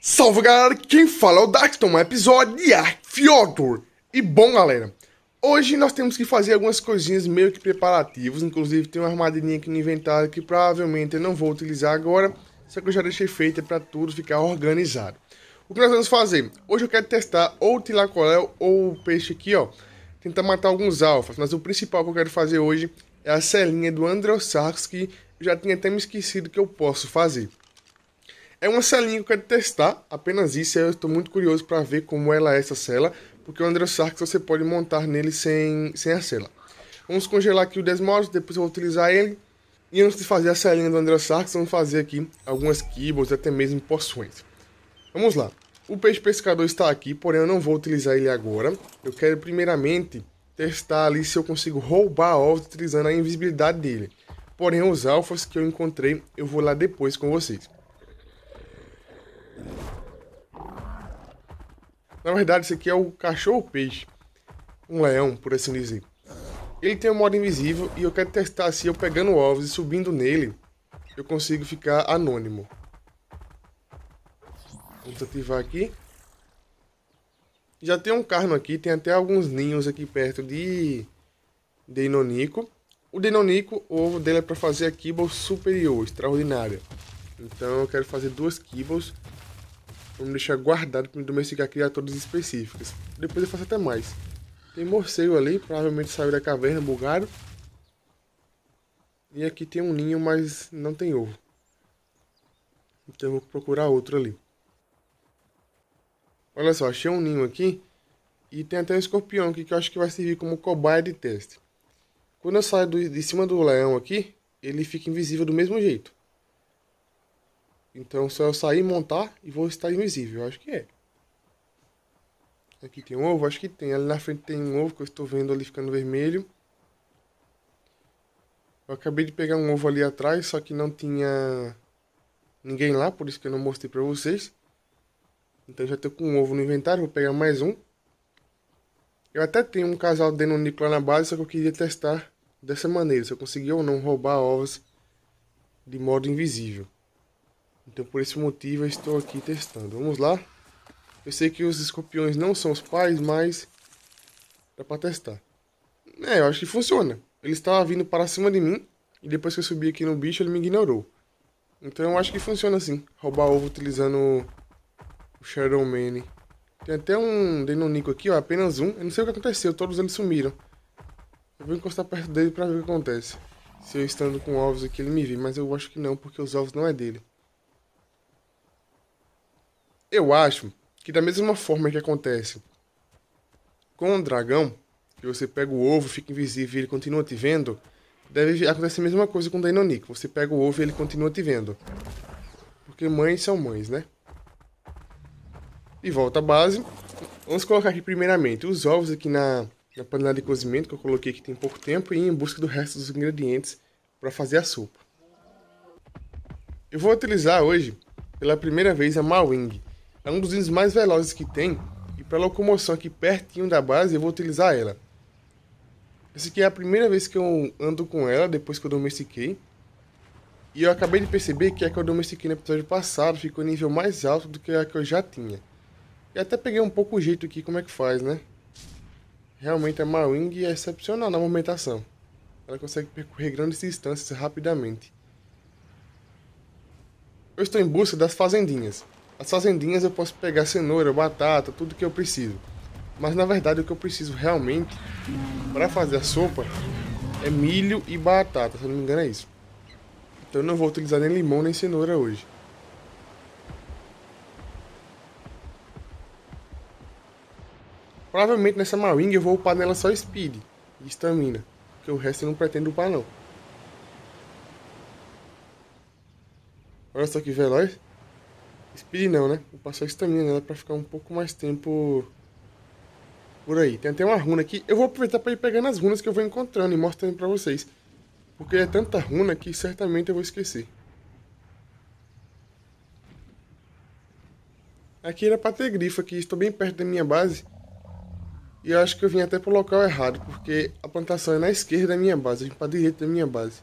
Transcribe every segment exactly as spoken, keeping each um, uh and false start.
Salve galera, quem fala é o Daxton, um episódio de Ark Fjordur. E bom galera, hoje nós temos que fazer algumas coisinhas meio que preparativos. Inclusive tem uma armadilhinha aqui no inventário que provavelmente eu não vou utilizar agora, só que eu já deixei feita para tudo ficar organizado. O que nós vamos fazer? Hoje eu quero testar ou o tilacoléu ou o peixe aqui, ó. Tentar matar alguns alfas, mas o principal que eu quero fazer hoje é a celinha do Androsarchus, que eu já tinha até me esquecido que eu posso fazer. É uma celinha que eu quero testar, apenas isso. Eu estou muito curioso para ver como ela é essa cela, porque o Androsarchus você pode montar nele sem, sem a cela. Vamos congelar aqui o Desmos, depois eu vou utilizar ele. E antes de fazer a celinha do Androsarchus, vamos fazer aqui algumas kibbles, até mesmo poções. Vamos lá. O peixe pescador está aqui, porém eu não vou utilizar ele agora. Eu quero primeiramente testar ali se eu consigo roubar ovos utilizando a invisibilidade dele. Porém os alfas que eu encontrei, eu vou lá depois com vocês. Na verdade, esse aqui é o cachorro-peixe. Um leão, por assim dizer. Ele tem um modo invisível e eu quero testar se eu pegando ovos e subindo nele, eu consigo ficar anônimo. Vamos ativar aqui. Já tem um carno aqui, tem até alguns ninhos aqui perto de Deinonychus. O Deinonychus, o ovo dele é para fazer a kibble superior, extraordinária. Então eu quero fazer duas kibbles. Vamos deixar guardado para me domesticar criaturas específicas. Depois eu faço até mais. Tem morcego ali, provavelmente saiu da caverna, bugado. E aqui tem um ninho, mas não tem ovo. Então eu vou procurar outro ali. Olha só, achei um ninho aqui. E tem até um escorpião aqui que eu acho que vai servir como cobaia de teste. Quando eu saio do, de cima do leão aqui, ele fica invisível do mesmo jeito. Então só eu sair, montar e vou estar invisível, eu acho que é. Aqui tem um ovo, acho que tem. Ali na frente tem um ovo que eu estou vendo ali ficando vermelho. Eu acabei de pegar um ovo ali atrás, só que não tinha ninguém lá, por isso que eu não mostrei pra vocês. Então já estou com um ovo no inventário, vou pegar mais um. Eu até tenho um casal de Deinonychus lá na base, só que eu queria testar dessa maneira, se eu conseguir ou não roubar ovos de modo invisível. Então por esse motivo eu estou aqui testando. Vamos lá. Eu sei que os escorpiões não são os pais, mas dá pra testar. É, eu acho que funciona. Ele estava vindo para cima de mim e depois que eu subi aqui no bicho ele me ignorou. Então eu acho que funciona assim. Roubar ovo utilizando o Shadow Man. Tem até um Deinonychus aqui, ó, apenas um. Eu não sei o que aconteceu, todos eles sumiram. Eu vou encostar perto dele pra ver o que acontece. Se eu estando com ovos aqui ele me vê, mas eu acho que não, porque os ovos não é dele. Eu acho que da mesma forma que acontece com o dragão, que você pega o ovo, fica invisível e ele continua te vendo, deve acontecer a mesma coisa com o Deinonychus. Você pega o ovo e ele continua te vendo. Porque mães são mães, né? E volta à base. Vamos colocar aqui primeiramente os ovos aqui na, na panela de cozimento, que eu coloquei aqui tem pouco tempo, e ir em busca do resto dos ingredientes para fazer a sopa. Eu vou utilizar hoje, pela primeira vez, a Mawing. É um dos índios mais velozes que tem. E para locomoção aqui pertinho da base eu vou utilizar ela. Essa aqui é a primeira vez que eu ando com ela depois que eu domestiquei. E eu acabei de perceber que a que eu domestiquei no episódio passado ficou em nível mais alto do que a que eu já tinha. E até peguei um pouco o jeito aqui como é que faz, né? Realmente a Mawing é excepcional na movimentação. Ela consegue percorrer grandes distâncias rapidamente. Eu estou em busca das fazendinhas. As fazendinhas eu posso pegar cenoura, batata, tudo que eu preciso. Mas na verdade o que eu preciso realmente para fazer a sopa é milho e batata, se eu não me engano é isso. Então eu não vou utilizar nem limão nem cenoura hoje. Provavelmente nessa Mawing eu vou upar nela só speed e stamina, porque o resto eu não pretendo upar não. Olha só que veloz. Speed não, né? Vou passar estamina nela pra ficar um pouco mais tempo por aí. Tem até uma runa aqui. Eu vou aproveitar pra ir pegando as runas que eu vou encontrando e mostrando pra vocês. Porque é tanta runa que certamente eu vou esquecer. Aqui era pra ter grifo aqui. Estou bem perto da minha base. E eu acho que eu vim até pro local errado. Porque a plantação é na esquerda da minha base. Eu vim pra direita da minha base.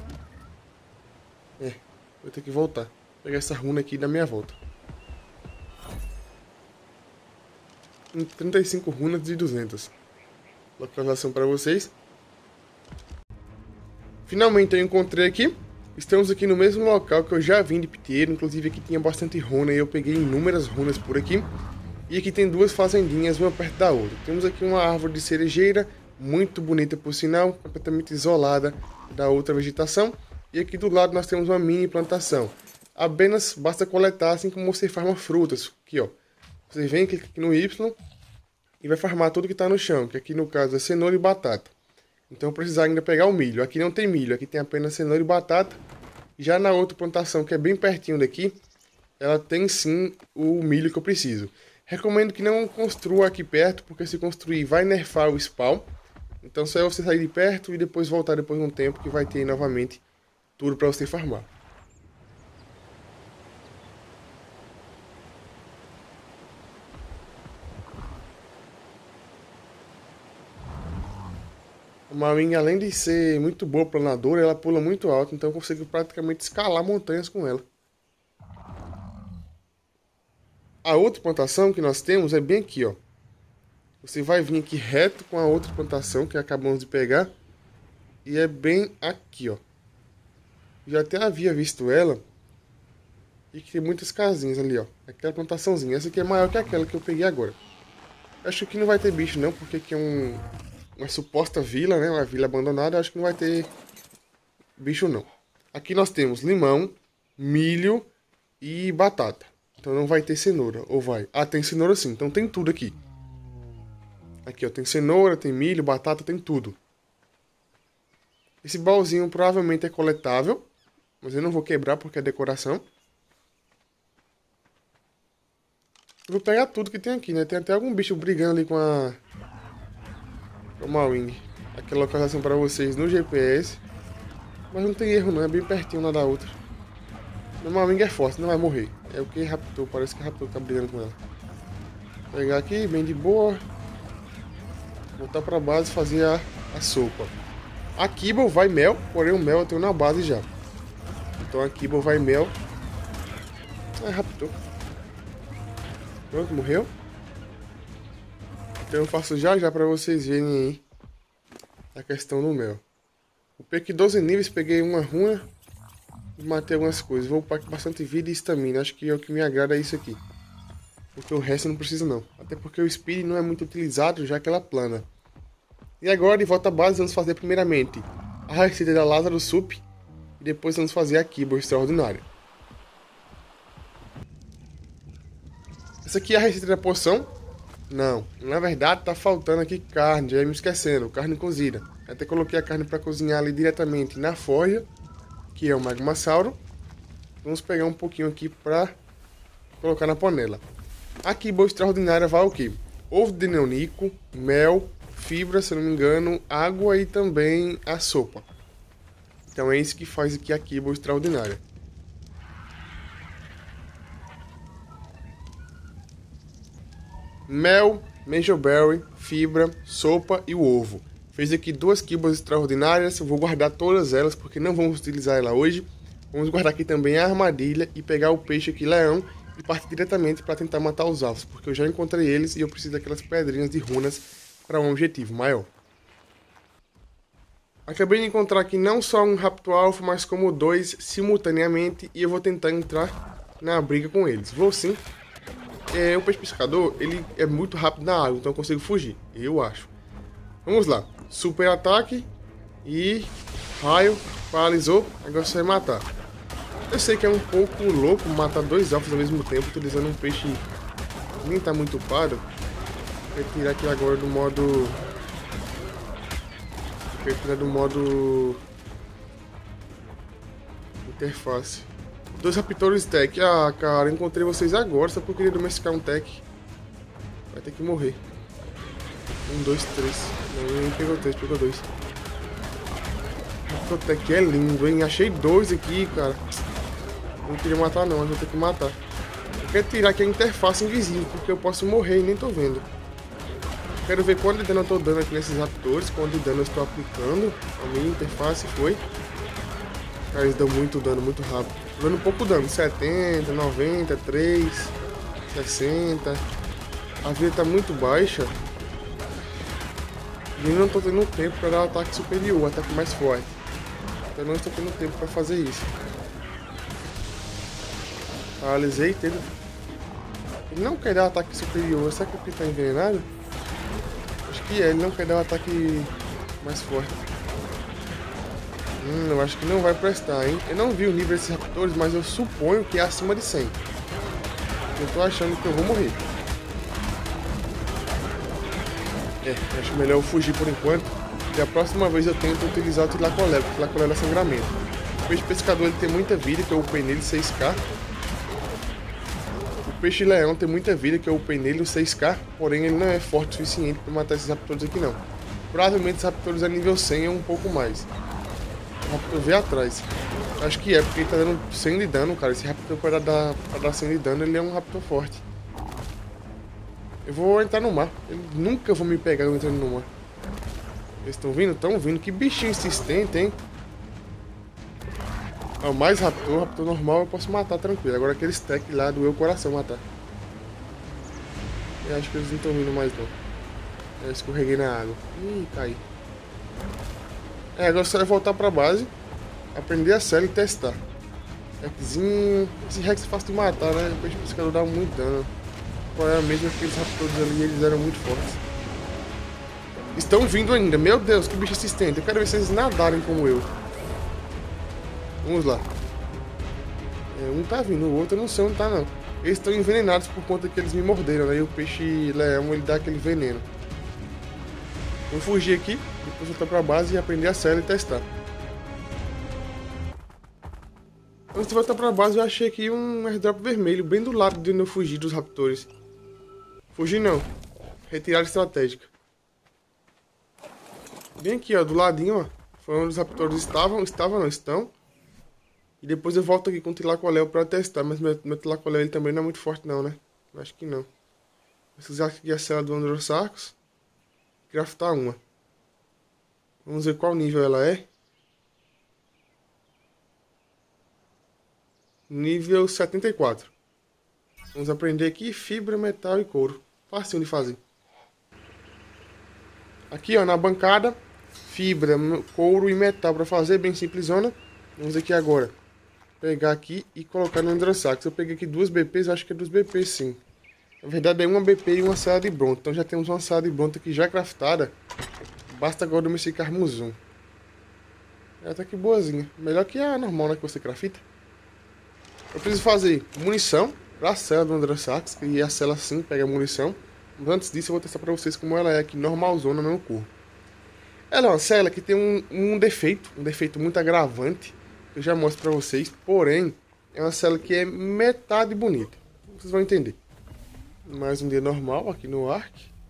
É, vou ter que voltar. Pegar essa runa aqui da minha volta. em trinta e cinco runas de duzentas. Localização para vocês. Finalmente eu encontrei aqui. Estamos aqui no mesmo local que eu já vim de Piteiro. Inclusive aqui tinha bastante runa e eu peguei inúmeras runas por aqui. E aqui tem duas fazendinhas, uma perto da outra. Temos aqui uma árvore de cerejeira, muito bonita por sinal, completamente isolada da outra vegetação. E aqui do lado nós temos uma mini plantação. Apenas basta coletar, assim como você farma frutas. Aqui ó, você vem, clica aqui no Y e vai farmar tudo que está no chão, que aqui no caso é cenoura e batata. Então eu precisar ainda pegar o milho. Aqui não tem milho, aqui tem apenas cenoura e batata. Já na outra plantação, que é bem pertinho daqui, ela tem sim o milho que eu preciso. Recomendo que não construa aqui perto, porque se construir vai nerfar o spawn. Então só é você sair de perto e depois voltar depois de um tempo que vai ter novamente tudo para você farmar. A Mawing, além de ser muito boa planadora, ela pula muito alto, então eu consigo praticamente escalar montanhas com ela. A outra plantação que nós temos é bem aqui, ó. Você vai vir aqui reto com a outra plantação que acabamos de pegar. E é bem aqui, ó. Já até havia visto ela. E que tem muitas casinhas ali, ó. Aquela plantaçãozinha. Essa aqui é maior que aquela que eu peguei agora. Acho que não vai ter bicho não, porque aqui é um... uma suposta vila, né? Uma vila abandonada. Acho que não vai ter bicho não. Aqui nós temos limão, milho e batata. Então não vai ter cenoura, ou vai? Ah, tem cenoura sim, então tem tudo aqui. Aqui ó, tem cenoura, tem milho, batata, tem tudo. Esse baúzinho provavelmente é coletável, mas eu não vou quebrar porque é decoração. Eu vou pegar tudo que tem aqui, né? Tem até algum bicho brigando ali com a... com a Mawing. Aqui é a localização para vocês no G P S. Mas não tem erro não, é bem pertinho uma da outra. A Mawing é forte, não vai morrer. É o que raptou, parece que raptou, tá brigando com ela. Vou pegar aqui, bem de boa. Voltar pra base e fazer a, a sopa. A Kibble vai mel, porém o mel eu tenho na base já. Então a Kibble vai mel. Ah, raptou. Pronto, morreu. Então eu faço já já pra vocês verem aí a questão do mel. Eu peguei doze níveis, peguei uma runa. Matei algumas coisas, vou upar bastante vida e estamina, acho que é o que me agrada é isso aqui. Porque o resto não precisa não, até porque o speed não é muito utilizado, já que ela plana. E agora de volta à base vamos fazer primeiramente a receita da Lázaro Sup e depois vamos fazer a Kibble extraordinária. Essa aqui é a receita da poção? Não, na verdade tá faltando aqui carne, já ia me esquecendo, carne cozida. Até coloquei a carne para cozinhar ali diretamente na forja, que é o Magmasauro. Vamos pegar um pouquinho aqui para colocar na panela. Aqui, boa extraordinária, vai o que? Ovo de neonico, mel, fibra, se não me engano, água e também a sopa. Então é isso que faz aqui a Kibble extraordinária. Mel, Mejoberry, fibra, sopa e o ovo. Fiz aqui duas Kibbles extraordinárias, eu vou guardar todas elas porque não vamos utilizar ela hoje. Vamos guardar aqui também a armadilha e pegar o peixe aqui, leão, e partir diretamente para tentar matar os alvos, porque eu já encontrei eles e eu preciso daquelas pedrinhas de runas para um objetivo maior. Acabei de encontrar aqui não só um Raptor Alpha, mas como dois simultaneamente e eu vou tentar entrar na briga com eles. Vou sim. É, o peixe pescador, ele é muito rápido na água, então eu consigo fugir, eu acho. Vamos lá. Super ataque e raio, paralisou, agora você vai matar. Eu sei que é um pouco louco matar dois alfas ao mesmo tempo utilizando um peixe que nem tá muito upado. Vou tirar aqui agora do modo... Vou tirar do modo... interface. Dois raptores tech. Ah, cara, encontrei vocês agora, só porque eu queria domesticar um tech. Vai ter que morrer. Um, dois, três. Não, nem pegou três, pegou dois. O tech é lindo, hein? Achei dois aqui, cara. Não queria matar não, mas vou ter que matar. Eu quero tirar aqui a interface invisível, porque eu posso morrer e nem tô vendo. Quero ver quanto de dano eu tô dando aqui nesses raptores, quanto de dano eu estou aplicando. A minha interface foi. Cara, eles dão muito dano, muito rápido. Tô dando pouco dano, setenta, noventa, três, sessenta. a vida tá muito baixa e eu não tô tendo tempo para dar um ataque superior, um ataque mais forte. Então eu não estou tendo tempo para fazer isso. Paralisei, tendo... Ele não quer dar um ataque superior, será que ele tá envenenado? Acho que é, ele não quer dar um ataque mais forte. Hum, eu acho que não vai prestar, hein? Eu não vi o nível desses raptores, mas eu suponho que é acima de cem. Eu tô achando que eu vou morrer. É, acho melhor eu fugir por enquanto. E a próxima vez eu tento utilizar o Tlacolé, porque o Tlacolé é sangramento. O peixe pescador ele tem muita vida, que eu upei nele seis K. O peixe leão tem muita vida, que eu upei nele seis K. Porém ele não é forte o suficiente para matar esses raptores aqui não. Provavelmente os raptores a nível cem é um pouco mais. O raptor veio atrás. Acho que é, porque ele tá dando cem de dano, cara. Esse raptor para dar, para dar cem de dano, ele é um raptor forte. Eu vou entrar no mar. Eu nunca vou me pegar eu entrando no mar. Eles estão vindo? Estão vindo. Que bichinho insistente, hein? Ó, mais raptor. Raptor normal eu posso matar tranquilo. Agora aquele stack lá doeu o coração matar. Eu acho que eles não estão vindo mais não. Eu escorreguei na água. Ih, caí. É, agora só é voltar pra base. Aprender a série e testar. Rexzinho. Esse Rex é fácil de matar, né? O peixe pescador dá muito dano. Qual é mesmo aqueles raptores ali, eles eram muito fortes. Estão vindo ainda, meu Deus, que bicho assistente. Eu quero ver se eles nadarem como eu. Vamos lá. É, um tá vindo, o outro eu não sei onde tá não. Eles estão envenenados por conta que eles me morderam, né? E o peixe leão, ele dá aquele veneno. Vou fugir aqui, depois voltar pra base e aprender a série e testar. Antes de voltar pra base, eu achei aqui um airdrop vermelho, bem do lado de onde eu fugi dos raptores. Fugir não. Retirada estratégica. Bem aqui, ó, do ladinho, ó. Foi onde os raptores estavam. Estavam, não estão. E depois eu volto aqui com o Tlacolé pra testar. Mas meu, meu Tlacolé ele também não é muito forte não, né? Acho que não. Vou precisar aqui a cela do Androsarcos. Craftar uma. Vamos ver qual nível ela é. Nível setenta e quatro. Vamos aprender aqui fibra, metal e couro. Fácil de fazer. Aqui, ó, na bancada, fibra, couro e metal para fazer, bem simplesona. Vamos aqui agora pegar aqui e colocar no Androsarcos. Eu peguei aqui duas B Ps, eu acho que é dos B Ps sim. Na verdade é uma B P e uma cela de bronze. Então já temos uma cela de bronze aqui já craftada. Basta agora domesticarmos um. É até que boazinha. Melhor que a normal, né, que você crafta. Eu preciso fazer munição para a cela do Androsarcos, que a cela sim pega munição. Mas antes disso eu vou testar para vocês como ela é aqui, normalzona no meu corpo. Ela é uma cela que tem um, um defeito, um defeito muito agravante, que eu já mostro para vocês. Porém, é uma cela que é metade bonita. Vocês vão entender. Mais um dia normal aqui no Ark.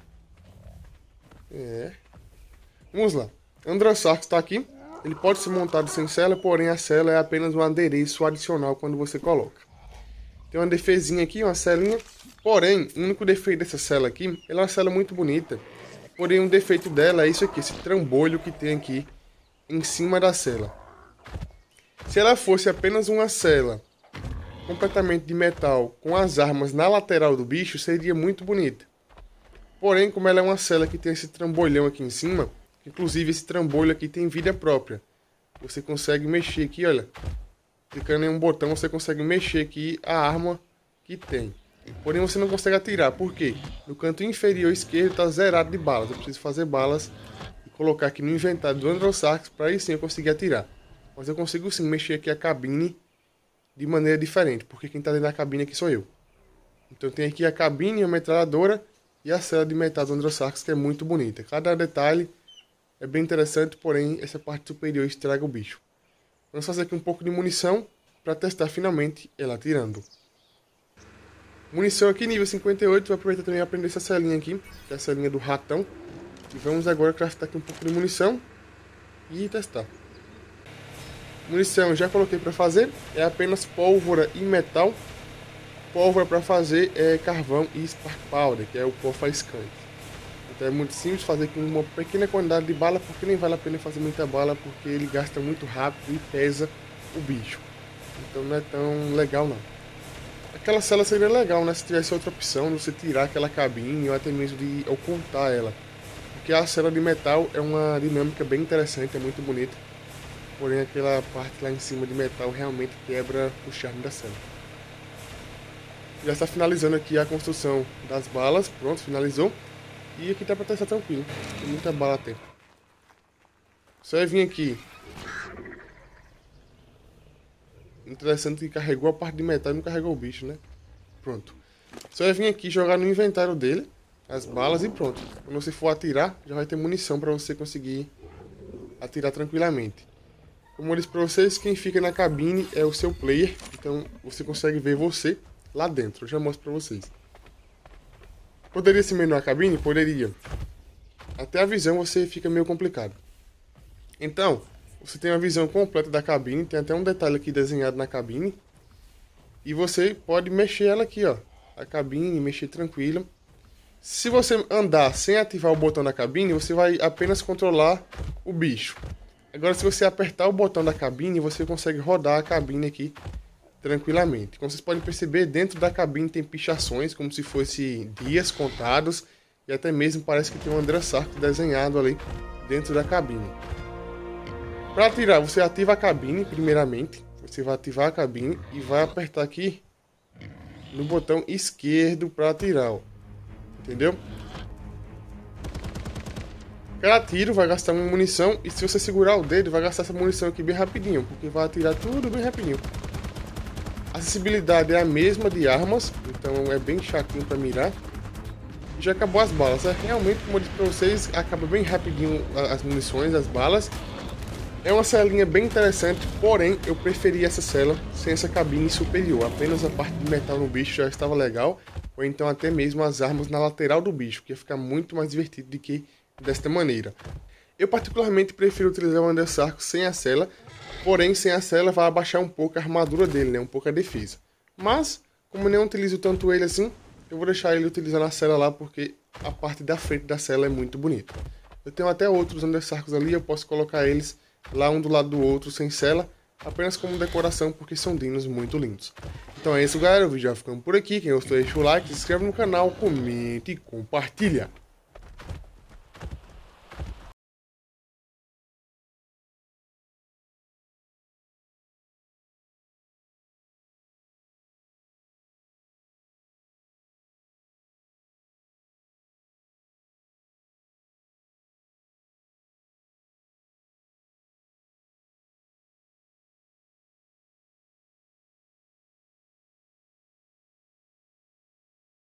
É. Vamos lá. Androsarcos está aqui. Ele pode ser montado sem cela, porém a cela é apenas um adereço adicional quando você coloca. Tem uma defesinha aqui, uma celinha. Porém, o único defeito dessa cela aqui, ela é uma cela muito bonita. Porém, um defeito dela é isso aqui, esse trambolho que tem aqui em cima da cela. Se ela fosse apenas uma cela completamente de metal, com as armas na lateral do bicho, seria muito bonita. Porém, como ela é uma cela que tem esse trambolhão aqui em cima, inclusive esse trambolho aqui tem vida própria. Você consegue mexer aqui, olha. Clicando em um botão, você consegue mexer aqui a arma que tem. Porém, você não consegue atirar. Por quê? No canto inferior esquerdo está zerado de balas. Eu preciso fazer balas e colocar aqui no inventário do Androsarcos para aí sim eu conseguir atirar. Mas eu consigo sim mexer aqui a cabine de maneira diferente, porque quem está dentro da cabine aqui sou eu. Então tem aqui a cabine, a metralhadora e a cela de metal do Androsarcos, que é muito bonita. Cada detalhe é bem interessante, porém essa parte superior estraga o bicho. Vamos fazer aqui um pouco de munição para testar finalmente ela atirando. Munição aqui nível cinquenta e oito, vou aproveitar também e aprender essa celinha aqui, que é a celinha do ratão. E vamos agora craftar aqui um pouco de munição e testar. Munição já coloquei para fazer, é apenas pólvora e metal. Pólvora para fazer é carvão e spark powder, que é o pó faiscante. Então é muito simples fazer com uma pequena quantidade de bala, porque nem vale a pena fazer muita bala, porque ele gasta muito rápido e pesa o bicho. Então não é tão legal não. Aquela cela seria legal, né? Se tivesse outra opção de você tirar aquela cabine ou até mesmo de ocultar ela. Porque a cela de metal é uma dinâmica bem interessante, é muito bonita. Porém aquela parte lá em cima de metal realmente quebra o charme da cela. Já está finalizando aqui a construção das balas. Pronto, finalizou. E aqui dá pra testar tranquilo. Tem muita bala até. Só é vir aqui. Interessante que carregou a parte de metal e não carregou o bicho, né? Pronto. Só é vir aqui jogar no inventário dele as balas e pronto. Quando você for atirar, já vai ter munição para você conseguir atirar tranquilamente. Como eu disse para vocês, quem fica na cabine é o seu player. Então você consegue ver você lá dentro. Eu já mostro para vocês. Poderia ser meio na cabine? Poderia. Até a visão você fica meio complicado. Então, você tem uma visão completa da cabine. Tem até um detalhe aqui desenhado na cabine. E você pode mexer ela aqui, ó. A cabine, mexer tranquilo. Se você andar sem ativar o botão da cabine, você vai apenas controlar o bicho. Agora, se você apertar o botão da cabine, você consegue rodar a cabine aqui tranquilamente. Como vocês podem perceber, dentro da cabine tem pichações, como se fosse dias contados. E até mesmo parece que tem um André Sarco desenhado ali dentro da cabine. Para atirar, você ativa a cabine primeiramente. Você vai ativar a cabine e vai apertar aqui no botão esquerdo para atirar, ó. Entendeu? Cada tiro vai gastar uma munição e se você segurar o dedo vai gastar essa munição aqui bem rapidinho, porque vai atirar tudo bem rapidinho. A acessibilidade é a mesma de armas, então é bem chatinho para mirar. E já acabou as balas, é realmente, como eu disse para vocês, acaba bem rapidinho as munições, as balas. É uma celinha bem interessante, porém eu preferi essa cela sem essa cabine superior. Apenas a parte de metal no bicho já estava legal, ou então até mesmo as armas na lateral do bicho, que ia ficar muito mais divertido do que desta maneira. Eu particularmente prefiro utilizar o André Sarco sem a cela, porém sem a cela vai abaixar um pouco a armadura dele, né? Um pouco a defesa. Mas, como eu não utilizo tanto ele assim, eu vou deixar ele utilizando a cela lá, porque a parte da frente da cela é muito bonita. Eu tenho até outros André Sarcos ali, eu posso colocar eles lá um do lado do outro sem cela, apenas como decoração, porque são dinos muito lindos. Então é isso, galera, o vídeo já ficando por aqui. Quem gostou, deixa o like, se inscreve no canal, comente e compartilha.